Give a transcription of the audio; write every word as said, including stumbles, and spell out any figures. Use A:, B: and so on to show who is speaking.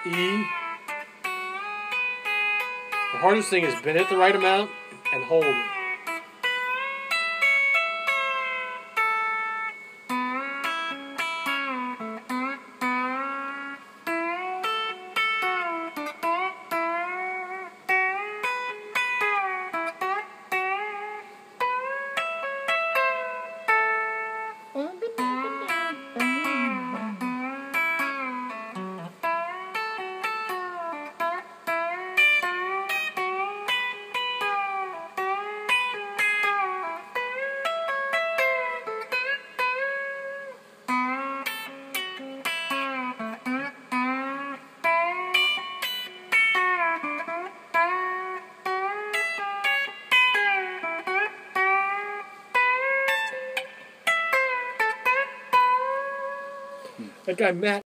A: E. The hardest thing is bend it the right amount and hold it. That guy Matt